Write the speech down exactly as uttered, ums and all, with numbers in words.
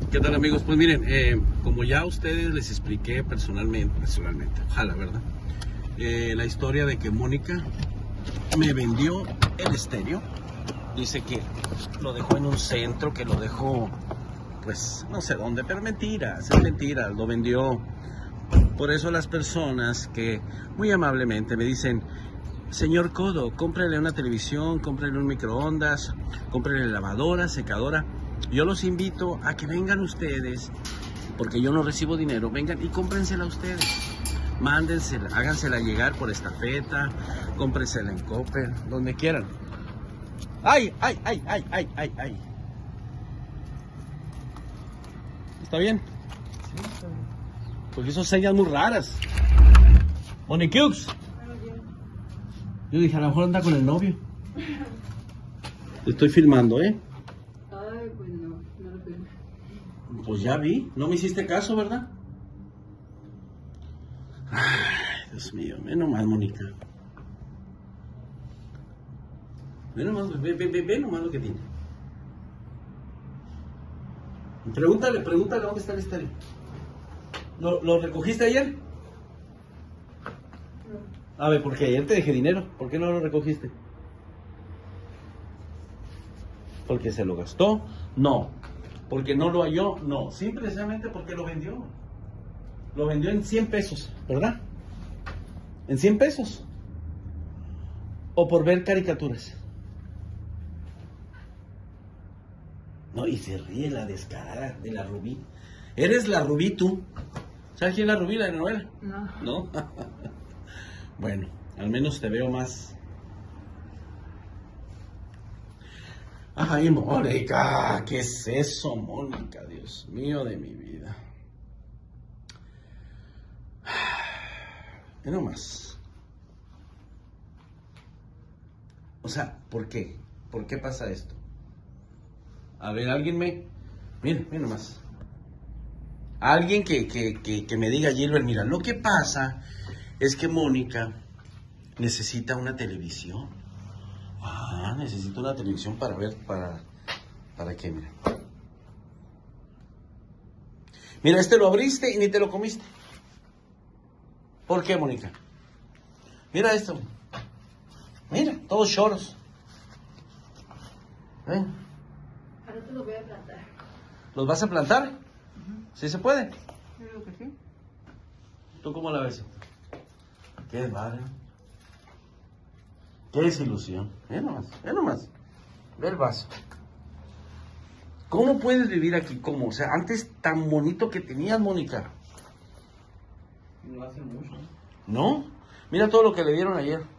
¿Qué tal, amigos? Pues miren, eh, como ya a ustedes les expliqué personalmente, personalmente, ojalá, ¿verdad? Eh, la historia de que Mónica me vendió el estéreo. Dice que lo dejó en un centro, que lo dejó, pues, no sé dónde, pero mentiras, es mentira, lo vendió. Por eso las personas que muy amablemente me dicen: señor Codo, cómprele una televisión, cómprele un microondas, cómprele lavadora, secadora. Yo los invito a que vengan ustedes, porque yo no recibo dinero, vengan y cómprensela ustedes. Mándensela, hágansela llegar por estafeta, cómprensela en Coppel, donde quieran. ¡Ay, ay, ay, ay, ay, ay, ay! ¿Está bien? Sí, está bien. Porque son señas muy raras. Moniqueux. Yo dije, a lo mejor anda con el novio. Te estoy filmando, ¿eh? Ay, pues no, no lo firme. Pues ya vi, no me hiciste caso, ¿verdad? Ay, Dios mío, ve nomás, Mónica. Ve nomás, ve, ve, ve, ve nomás lo que tiene. Pregúntale, pregúntale dónde está el estéreo. ¿Lo, ¿Lo recogiste ayer? No. A ver, porque ayer te dejé dinero. ¿Por qué no lo recogiste? ¿Porque se lo gastó? No. ¿Porque no lo halló? No. Simplemente porque lo vendió. Lo vendió en cien pesos, ¿verdad? En cien pesos. O por ver caricaturas. No, y se ríe la descarada de la Rubí. Eres la Rubí tú. ¿Sabes quién es la Rubí, la de la novela? No. ¿No? Bueno, al menos te veo más. Ay, Mónica, ¿qué es eso, Mónica? Dios mío de mi vida. Ve nomás. O sea, ¿por qué? ¿Por qué pasa esto? A ver, alguien me... Mira, mira nomás. Alguien que, que, que, que me diga, Gilbert, mira, lo que pasa es que Mónica necesita una televisión. Ah, necesita una televisión para ver, para... ¿Para qué? Mira. Mira, este lo abriste y ni te lo comiste. ¿Por qué, Mónica? Mira esto. Mira, todos choros. ¿Eh? Ahora te lo voy a plantar. ¿Los vas a plantar? Uh-huh. ¿Sí se puede? Yo digo que sí. ¿Tú cómo la ves? Qué barrio. Qué desilusión. Ve nomás, ve nomás. Ve el vaso. ¿Cómo puedes vivir aquí? ¿Cómo? O sea, antes tan bonito que tenías, Mónica. No hace mucho. ¿No? Mira todo lo que le dieron ayer.